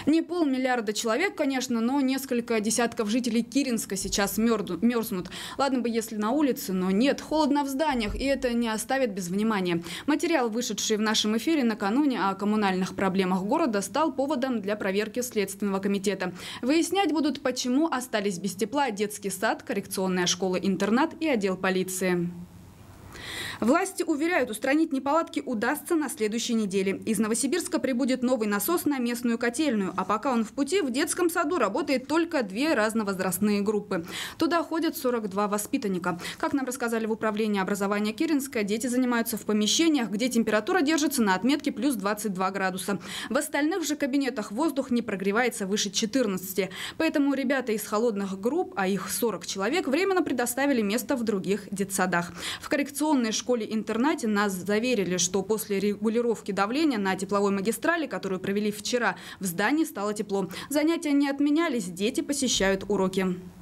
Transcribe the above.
Не полмиллиарда человек, конечно, но несколько десятков жителей Киренска сейчас мерзнут. Ладно бы, если на улице, но нет, холодно в зданиях, и это не оставит без внимания. Материал, вышедший в нашем эфире накануне о коммунальных проблемах города, стал поводом для проверки Следственного комитета. Выяснять будут, почему остались без тепла детский сад, коррекционная школа-интернат и отдел полиции. Власти уверяют, устранить неполадки удастся на следующей неделе. Из Новосибирска прибудет новый насос на местную котельную. А пока он в пути, в детском саду работает только 2 разновозрастные группы. Туда ходят 42 воспитанника. Как нам рассказали в управлении образования Киренска, дети занимаются в помещениях, где температура держится на отметке плюс 22 градуса. В остальных же кабинетах воздух не прогревается выше 14. Поэтому ребята из холодных групп, а их 40 человек, временно предоставили место в других детсадах. В коррекционной школе-интернате нас заверили, что после регулировки давления на тепловой магистрали, которую провели вчера, в здании стало тепло. Занятия не отменялись, дети посещают уроки.